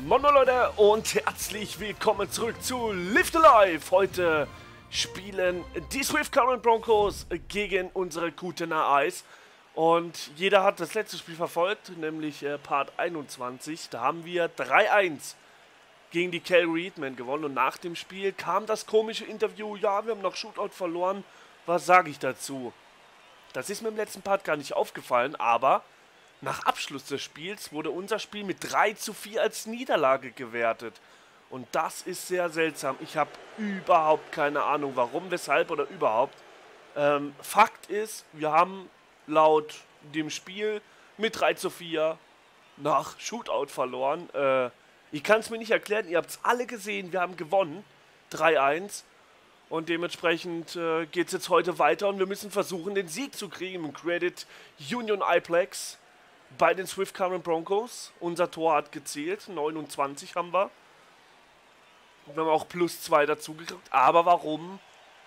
Moin Moin Leute und herzlich willkommen zurück zu Live Alive. Heute spielen die Swift Current Broncos gegen unsere Kootenai Ice. Und jeder hat das letzte Spiel verfolgt, nämlich Part 21. Da haben wir 3-1 gegen die Cal Reedman gewonnen. Und nach dem Spiel kam das komische Interview, ja, wir haben noch Shootout verloren. Was sage ich dazu? Das ist mir im letzten Part gar nicht aufgefallen, aber nach Abschluss des Spiels wurde unser Spiel mit 3:4 als Niederlage gewertet. Und das ist sehr seltsam. Ich habe überhaupt keine Ahnung, warum, weshalb oder überhaupt. Fakt ist, wir haben laut dem Spiel mit 3:4 nach Shootout verloren. Ich kann es mir nicht erklären, ihr habt es alle gesehen, wir haben gewonnen. 3-1. Und dementsprechend geht es jetzt heute weiter und wir müssen versuchen, den Sieg zu kriegen im Credit Union iPlex bei den Swift Current Broncos. Unser Tor hat gezählt, 29 haben wir. Wir haben auch +2 dazu gekriegt. Aber warum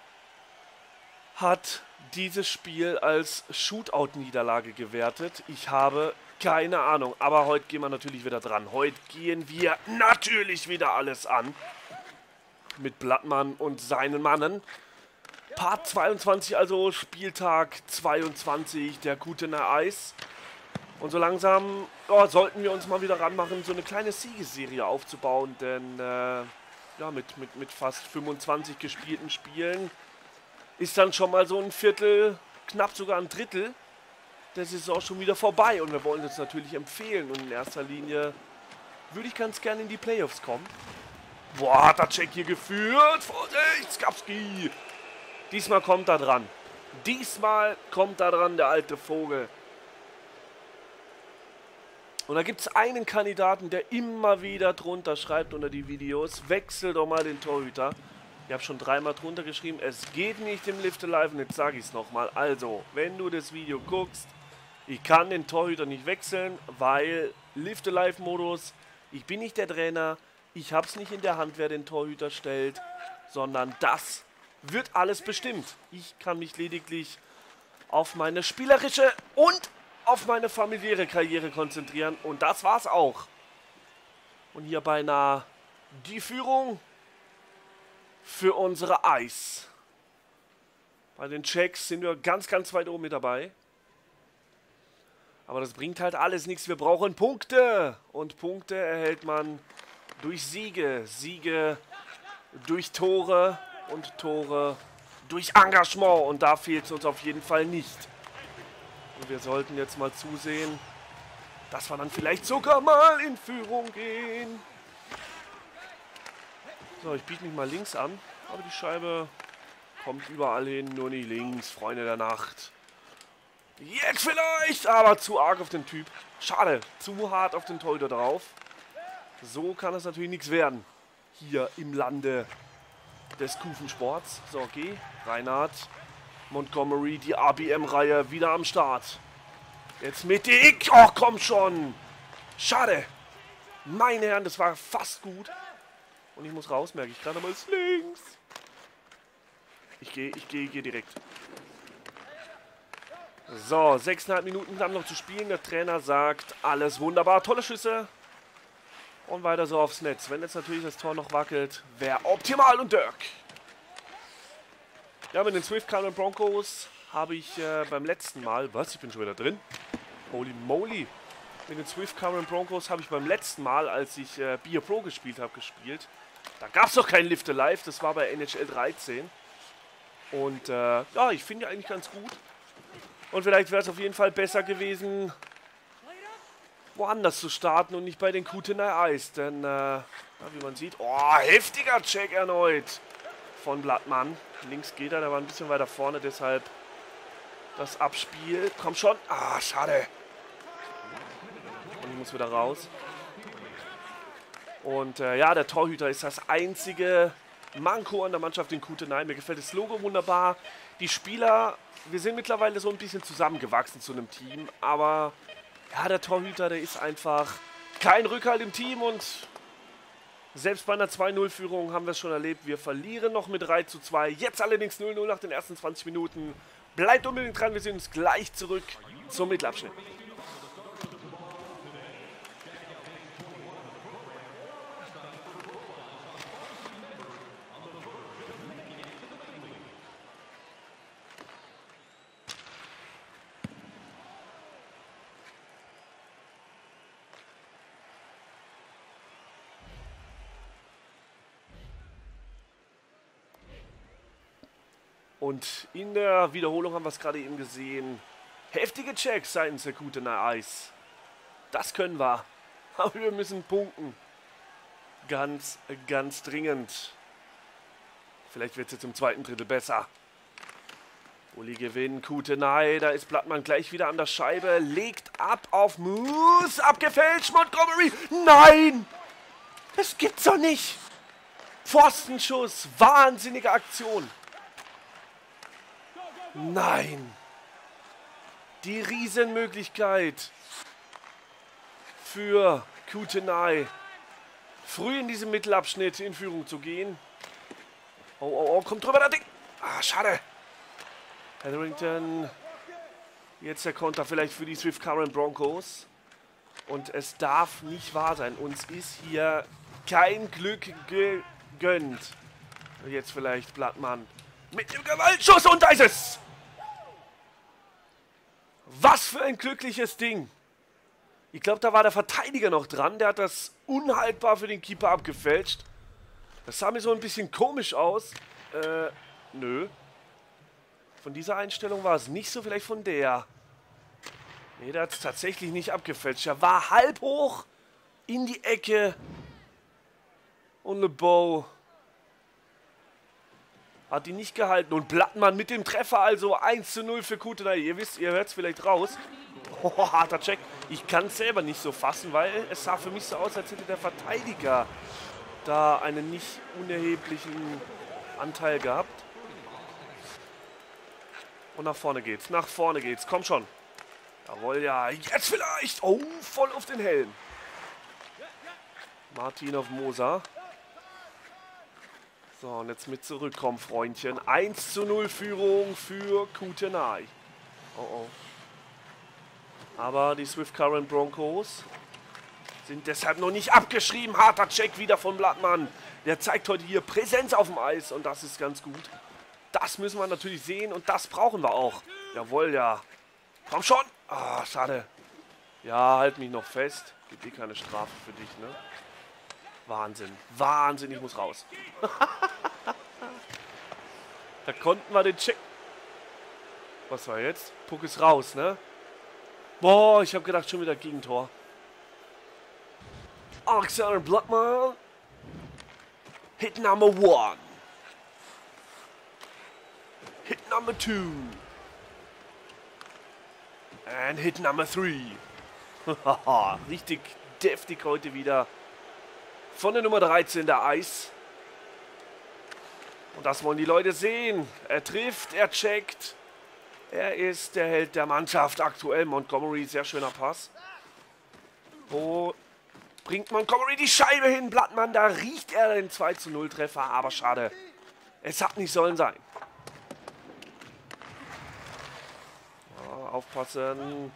hat dieses Spiel als Shootout-Niederlage gewertet? Ich habe keine Ahnung. Aber heute gehen wir natürlich wieder dran. Heute gehen wir natürlich wieder alles an. Mit Blattmann und seinen Mannen. Part 22, also Spieltag 22 der Kootenai Ice. Und so langsam sollten wir uns mal wieder ranmachen, so eine kleine Siegesserie aufzubauen. Denn ja, mit fast 25 gespielten Spielen ist dann schon mal so ein Viertel, knapp sogar ein Drittel der Saison schon wieder vorbei. Und wir wollen uns natürlich empfehlen. Und in erster Linie würde ich ganz gerne in die Playoffs kommen. Boah, hat der Check hier geführt. Vorsicht, Skapski. Diesmal kommt er dran. Diesmal kommt er dran, der alte Vogel. Und da gibt es einen Kandidaten, der immer wieder drunter schreibt unter die Videos. Wechsel doch mal den Torhüter. Ich habe schon 3-mal drunter geschrieben. Es geht nicht im Live Alive. Und jetzt sage ich es nochmal. Also, wenn du das Video guckst, ich kann den Torhüter nicht wechseln, weil Live Alive Modus, ich bin nicht der Trainer. Ich habe es nicht in der Hand, wer den Torhüter stellt, sondern das wird alles bestimmt. Ich kann mich lediglich auf meine spielerische und auf meine familiäre Karriere konzentrieren. Und das war's auch. Und hier beinahe die Führung für unsere Ice. Bei den Checks sind wir ganz, ganz weit oben mit dabei. Aber das bringt halt alles nichts. Wir brauchen Punkte. Und Punkte erhält man durch Siege. Siege durch Tore und Tore durch Engagement. Und da fehlt es uns auf jeden Fall nicht. Und wir sollten jetzt mal zusehen, dass wir dann vielleicht sogar mal in Führung gehen. So, ich biete mich mal links an. Aber die Scheibe kommt überall hin, nur nicht links, Freunde der Nacht. Jetzt vielleicht, aber zu arg auf den Typ. Schade, zu hart auf den Torhüter drauf. So kann es natürlich nichts werden. Hier im Lande des Kufensports. So, okay. Reinhardt. Montgomery, die ABM-Reihe wieder am Start. Jetzt mit Dick. Oh, komm schon. Schade. Meine Herren, das war fast gut. Und ich muss raus, merke ich gerade, aber ist links. Ich gehe direkt. So, 6,5 Minuten haben noch zu spielen. Der Trainer sagt, alles wunderbar, tolle Schüsse. Und weiter so aufs Netz. Wenn jetzt natürlich das Tor noch wackelt, wäre optimal. Und Dirk. Ja, mit den Swift Current Broncos habe ich beim letzten Mal... Was? Ich bin schon wieder drin? Holy moly. Mit den Swift Current Broncos habe ich beim letzten Mal, als ich Beer Pro gespielt habe, Da gab es doch kein Live Alive. Das war bei NHL 13. Und ja, ich finde ja eigentlich ganz gut. Und vielleicht wäre es auf jeden Fall besser gewesen, woanders zu starten und nicht bei den Kootenai Ice. Denn, ja, wie man sieht... Oh, heftiger Check erneut von Blattmann. Links geht er, der war ein bisschen weiter vorne, deshalb das Abspiel. Komm schon. Ah, schade. Und ich muss wieder raus. Und ja, der Torhüter ist das einzige Manko an der Mannschaft in Kootenai. Mir gefällt das Logo wunderbar. Die Spieler, wir sind mittlerweile so ein bisschen zusammengewachsen zu einem Team. Aber ja, der Torhüter, der ist einfach kein Rückhalt im Team und... Selbst bei einer 2-0-Führung haben wir es schon erlebt. Wir verlieren noch mit 3:2. Jetzt allerdings 0:0 nach den ersten 20 Minuten. Bleibt unbedingt dran. Wir sehen uns gleich zurück zum Mittelabschnitt. Und in der Wiederholung haben wir es gerade eben gesehen. Heftige Checks seitens der Kootenai Ice. Das können wir. Aber wir müssen punkten. Ganz, ganz dringend. Vielleicht wird es jetzt im zweiten Drittel besser. Uli gewinnt, Kootenai, da ist Blattmann gleich wieder an der Scheibe, legt ab auf Moose, abgefälscht, Montgomery, nein! Das gibt's doch nicht! Pfostenschuss, wahnsinnige Aktion. Nein! Die Riesenmöglichkeit für Kootenai, früh in diesem Mittelabschnitt in Führung zu gehen. Oh, oh, oh, kommt drüber, das Ding! Ah, schade! Hetherington, jetzt der Konter vielleicht für die Swift Current Broncos. Und es darf nicht wahr sein. Uns ist hier kein Glück gegönnt. Jetzt vielleicht Blattmann mit dem Gewaltschuss und da ist es! Was für ein glückliches Ding. Ich glaube, da war der Verteidiger noch dran. Der hat das unhaltbar für den Keeper abgefälscht. Das sah mir so ein bisschen komisch aus. Nö. Von dieser Einstellung war es nicht so, vielleicht von der. Ne, der hat es tatsächlich nicht abgefälscht. Er war halb hoch in die Ecke. Und LeBeau hat ihn nicht gehalten. Und Blattmann mit dem Treffer, also 1:0 für Kootenai. Ihr wisst, ihr hört es vielleicht raus. Oh, harter Check. Ich kann es selber nicht so fassen, weil es sah für mich so aus, als hätte der Verteidiger da einen nicht unerheblichen Anteil gehabt. Und nach vorne geht's, nach vorne geht's. Komm schon. Jawohl, ja. Jetzt vielleicht. Oh, voll auf den Helm. Martin auf Moser. So, und jetzt mit zurückkommen, Freundchen. 1:0 Führung für Kootenai. Oh, oh. Aber die Swift Current Broncos sind deshalb noch nicht abgeschrieben. Harter Check wieder von Blattmann. Der zeigt heute hier Präsenz auf dem Eis und das ist ganz gut. Das müssen wir natürlich sehen und das brauchen wir auch. Jawohl, ja. Komm schon. Ah, schade. Ja, halt mich noch fest. Gibt eh keine Strafe für dich, ne? Wahnsinn. Wahnsinn, ich muss raus. Da konnten wir den Check... Was war jetzt? Puck ist raus, ne? Boah, ich habe gedacht, schon wieder Gegentor. Alexander Blattmann. Hit number 1. Hit number 2. And hit number 3. Richtig deftig heute wieder. Von der Nummer 13, der Eis. Und das wollen die Leute sehen. Er trifft, er checkt. Er ist der Held der Mannschaft aktuell. Montgomery, sehr schöner Pass. Wo bringt Montgomery die Scheibe hin? Blattmann, da riecht er den 2:0 Treffer. Aber schade. Es hat nicht sollen sein. Ja, aufpassen.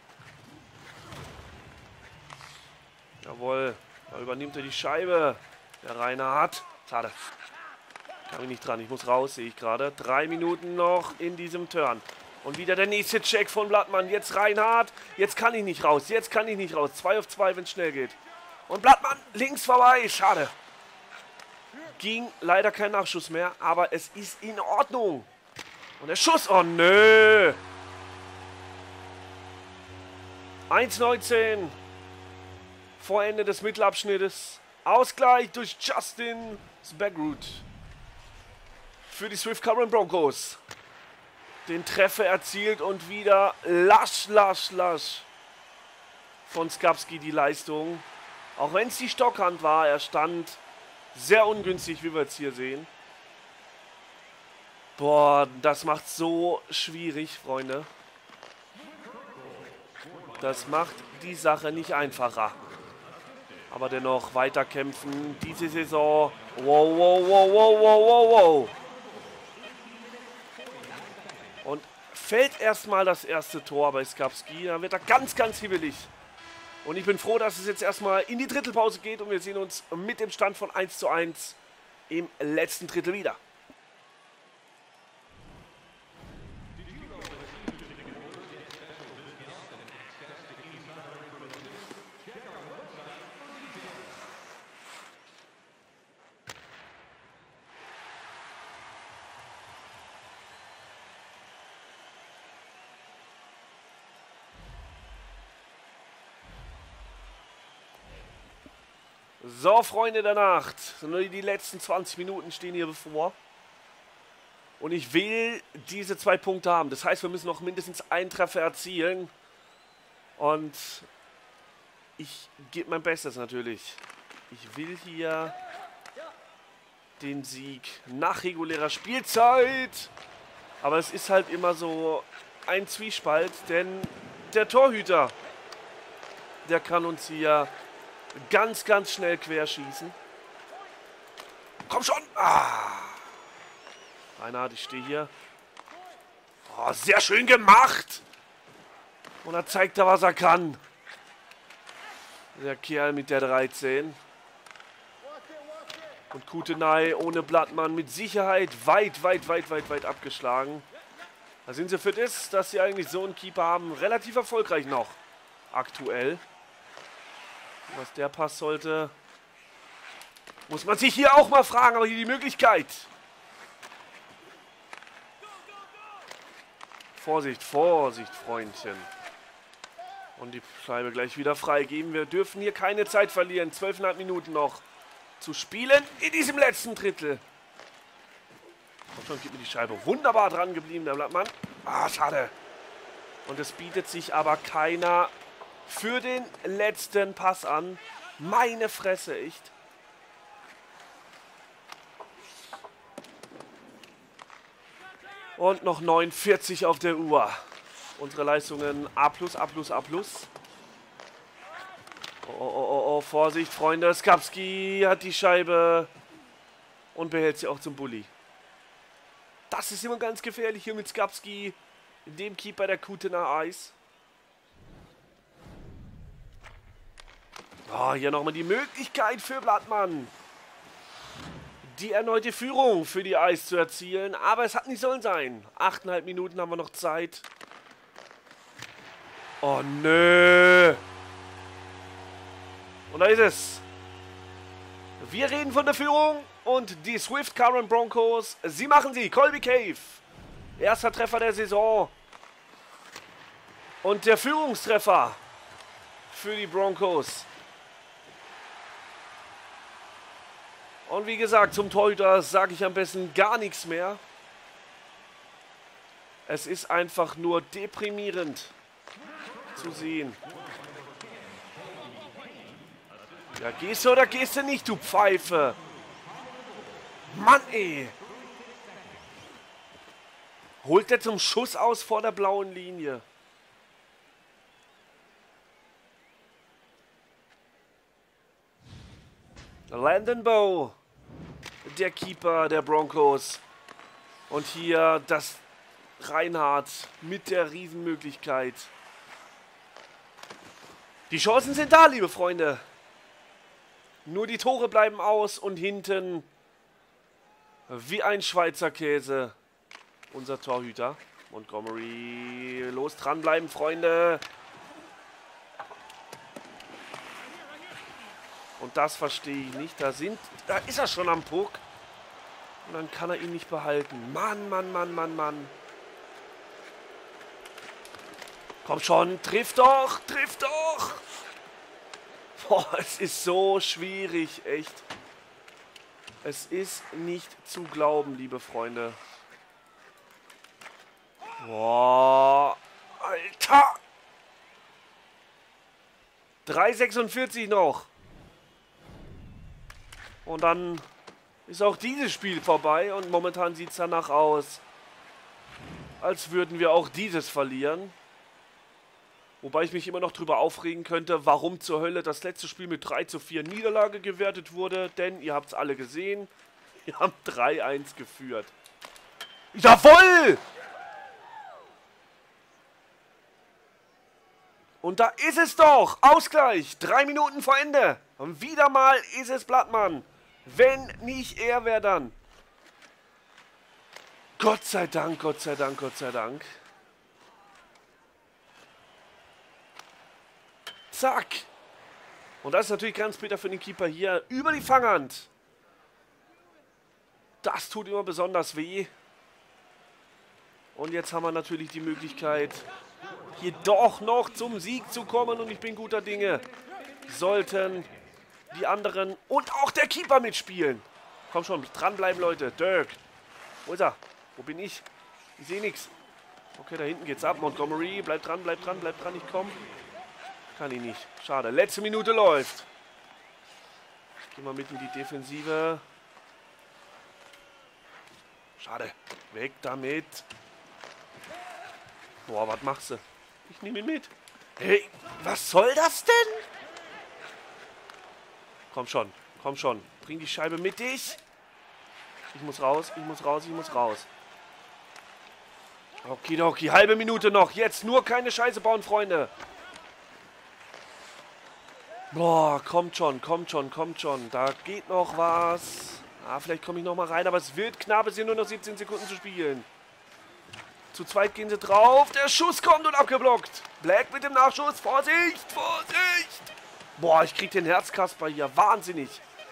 Jawohl. Da übernimmt er die Scheibe. Der Reinhardt. Schade. Kam ich nicht dran. Ich muss raus, sehe ich gerade. 3 Minuten noch in diesem Turn. Und wieder der nächste Check von Blattmann. Jetzt Reinhardt. Jetzt kann ich nicht raus. Jetzt kann ich nicht raus. 2 auf 2, wenn es schnell geht. Und Blattmann links vorbei. Schade. Ging leider kein Nachschuss mehr. Aber es ist in Ordnung. Und der Schuss. Oh nö. 1:19. Vor Ende des Mittelabschnittes. Ausgleich durch Justin Spagroot. Für die Swift Current Broncos. Den Treffer erzielt und wieder lasch von Skapski die Leistung. Auch wenn es die Stockhand war, er stand sehr ungünstig, wie wir jetzt hier sehen. Boah, das macht so schwierig, Freunde. Das macht die Sache nicht einfacher. Aber dennoch weiterkämpfen. Diese Saison. Wow, wow, wow, wow, wow, wow, wow. Und fällt erstmal das erste Tor bei Skapski. Dann wird er ganz, ganz hibbelig. Und ich bin froh, dass es jetzt erstmal in die Drittelpause geht. Und wir sehen uns mit dem Stand von 1:1 im letzten Drittel wieder. So, Freunde der Nacht. Nur die letzten 20 Minuten stehen hier bevor. Und ich will diese 2 Punkte haben. Das heißt, wir müssen noch mindestens einen Treffer erzielen. Und ich gebe mein Bestes natürlich. Ich will hier den Sieg nach regulärer Spielzeit. Aber es ist halt immer so ein Zwiespalt, denn der Torhüter, der kann uns hier ganz, ganz schnell querschießen. Komm schon! Ah! Reinhard, ich stehe hier. Oh, sehr schön gemacht! Und da zeigt er, was er kann. Der Kerl mit der 13. Und Kutenay ohne Blattmann mit Sicherheit weit abgeschlagen. Da sind sie für das, dass sie eigentlich so einen Keeper haben, relativ erfolgreich noch. Aktuell. Was der Pass sollte, muss man sich hier auch mal fragen, aber hier die Möglichkeit. Vorsicht, Vorsicht, Freundchen. Und die Scheibe gleich wieder freigeben. Wir dürfen hier keine Zeit verlieren. 12,5 Minuten noch zu spielen in diesem letzten Drittel. Und schon gibt mir die Scheibe wunderbar dran geblieben, der Blattmann. Ah, schade. Und es bietet sich aber keiner für den letzten Pass an. Meine Fresse, echt. Und noch 49 auf der Uhr. Unsere Leistungen A+, A+, A+. Oh, Vorsicht, Freunde. Skapski hat die Scheibe und behält sie auch zum Bulli. Das ist immer ganz gefährlich hier mit Skapski, dem Keeper der Kutena Eis. Oh, hier nochmal die Möglichkeit für Blattmann, die erneute Führung für die Eis zu erzielen. Aber es hat nicht sollen sein. 8,5 Minuten haben wir noch Zeit. Oh, nö. Und da ist es. Wir reden von der Führung und die Swift Current Broncos, sie machen sie. Colby Cave. Erster Treffer der Saison. Und der Führungstreffer für die Broncos. Und wie gesagt, zum Torhüter sage ich am besten gar nichts mehr. Es ist einfach nur deprimierend zu sehen. Ja, gehst du oder gehst du nicht, du Pfeife? Mann, ey. Holt der zum Schuss aus vor der blauen Linie. Landon Bow, der Keeper der Broncos. Und hier das Reinhard mit der Riesenmöglichkeit. Die Chancen sind da, liebe Freunde. Nur die Tore bleiben aus und hinten wie ein Schweizer Käse unser Torhüter. Montgomery, los dranbleiben, Freunde. Und das verstehe ich nicht. Da ist er schon am Puck. Und dann kann er ihn nicht behalten. Mann, Mann, Mann, Mann, Mann. Komm schon, triff doch, triff doch. Boah, es ist so schwierig, echt. Es ist nicht zu glauben, liebe Freunde. Boah, Alter. 3,46 noch. Und dann ist auch dieses Spiel vorbei. Und momentan sieht es danach aus, als würden wir auch dieses verlieren. Wobei ich mich immer noch drüber aufregen könnte, warum zur Hölle das letzte Spiel mit 3:4 Niederlage gewertet wurde. Denn ihr habt es alle gesehen. Wir haben 3:1 geführt. Jawohl! Und da ist es doch. Ausgleich. 3 Minuten vor Ende. Und wieder mal ist es Blattmann. Wenn nicht er, wer dann? Gott sei Dank, Gott sei Dank, Gott sei Dank. Zack. Und das ist natürlich ganz bitter für den Keeper hier. Über die Fanghand. Das tut immer besonders weh. Und jetzt haben wir natürlich die Möglichkeit, hier doch noch zum Sieg zu kommen. Und ich bin guter Dinge. Sollten die anderen und auch der Keeper mitspielen. Komm schon, dranbleiben, Leute. Dirk. Wo ist er? Wo bin ich? Ich sehe nichts. Okay, da hinten geht's ab. Montgomery, bleib dran, bleib dran, bleib dran. Ich komme. Kann ich nicht. Schade. Letzte Minute läuft. Gehen wir mit in die Defensive. Schade. Weg damit. Boah, was machst du? Ich nehme ihn mit. Hey, was soll das denn? Komm schon, komm schon. Bring die Scheibe mit dich. Ich muss raus, ich muss raus, ich muss raus. Okidoki, halbe Minute noch. Jetzt nur keine Scheiße bauen, Freunde. Boah, kommt schon, kommt schon, kommt schon. Da geht noch was. Ah, vielleicht komme ich noch mal rein, aber es wird knapp. Es sind nur noch 17 Sekunden zu spielen. Zu zweit gehen sie drauf. Der Schuss kommt und abgeblockt. Black mit dem Nachschuss. Vorsicht, Vorsicht. Boah, ich krieg den Herzkasper hier. Wahnsinnig.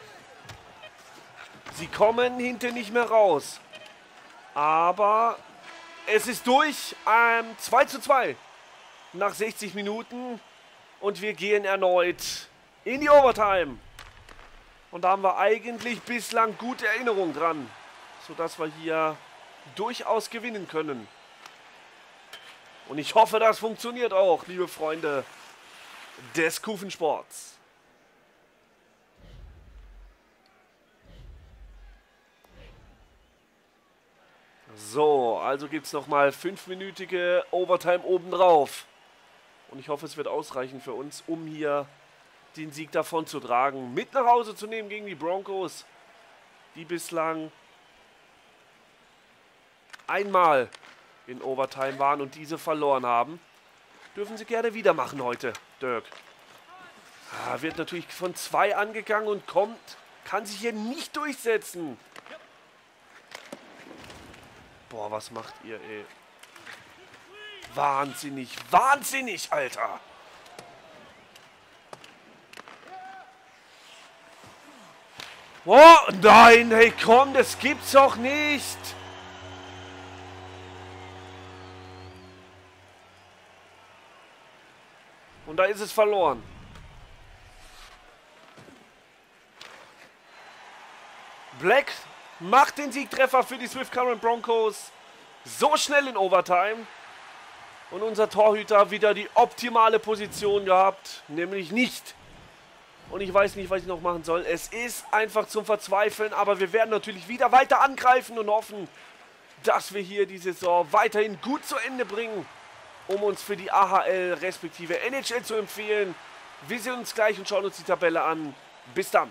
Sie kommen hinten nicht mehr raus. Aber es ist durch. 2:2 nach 60 Minuten. Und wir gehen erneut in die Overtime. Und da haben wir eigentlich bislang gute Erinnerungen dran. Sodass wir hier durchaus gewinnen können. Und ich hoffe, das funktioniert auch, liebe Freunde des Kufensports. So, also gibt es nochmal 5-minütige Overtime obendrauf. Und ich hoffe, es wird ausreichen für uns, um hier den Sieg davon zu tragen. Mit nach Hause zu nehmen gegen die Broncos, die bislang einmal in Overtime waren und diese verloren haben. Dürfen sie gerne wieder machen heute, Dirk. Wird natürlich von 2 angegangen und kann sich hier nicht durchsetzen. Boah, was macht ihr, ey? Wahnsinnig, wahnsinnig, Alter. Oh, nein, hey, komm, das gibt's doch nicht. Und da ist es verloren. Black macht den Siegtreffer für die Swift Current Broncos. So schnell in Overtime. Und unser Torhüter wieder die optimale Position gehabt. Nämlich nicht. Und ich weiß nicht, was ich noch machen soll. Es ist einfach zum Verzweifeln. Aber wir werden natürlich wieder weiter angreifen und hoffen, dass wir hier die Saison weiterhin gut zu Ende bringen. Um uns für die AHL respektive NHL zu empfehlen. Wir sehen uns gleich und schauen uns die Tabelle an. Bis dann.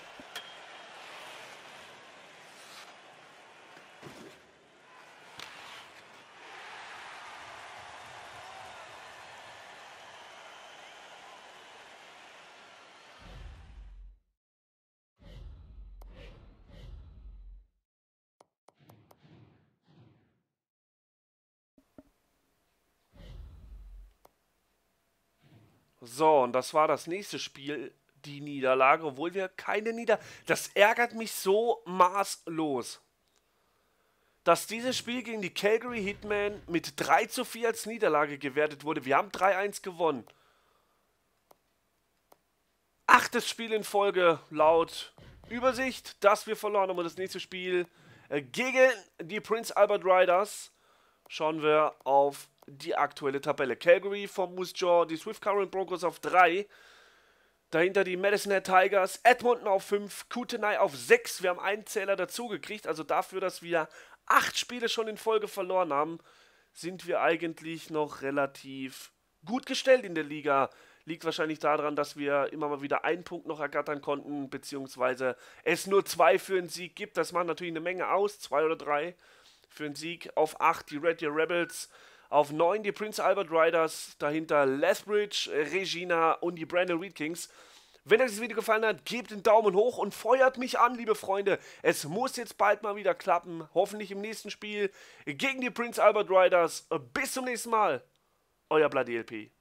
So, und das war das nächste Spiel, die Niederlage, obwohl wir keine Das ärgert mich so maßlos, dass dieses Spiel gegen die Calgary Hitmen mit 3:4 als Niederlage gewertet wurde. Wir haben 3:1 gewonnen. 8. Spiel in Folge laut Übersicht, dass wir verloren haben. Und das nächste Spiel gegen die Prince Albert Riders schauen wir auf die aktuelle Tabelle. Calgary vom Moose Jaw, die Swift Current Broncos auf 3. Dahinter die Medicine Hat Tigers, Edmonton auf 5, Kootenay auf 6. Wir haben einen Zähler dazu gekriegt, also dafür, dass wir 8 Spiele schon in Folge verloren haben, sind wir eigentlich noch relativ gut gestellt in der Liga. Liegt wahrscheinlich daran, dass wir immer mal wieder einen Punkt noch ergattern konnten, beziehungsweise es nur 2 für einen Sieg gibt. Das macht natürlich eine Menge aus, 2 oder 3 für einen Sieg. Auf 8 die Red Deer Rebels, auf 9 die Prince Albert Riders, dahinter Lethbridge, Regina und die Brandon Wheat Kings. Wenn euch das Video gefallen hat, gebt einen Daumen hoch und feuert mich an, liebe Freunde. Es muss jetzt bald mal wieder klappen. Hoffentlich im nächsten Spiel gegen die Prince Albert Riders. Bis zum nächsten Mal. Euer Bloody LP.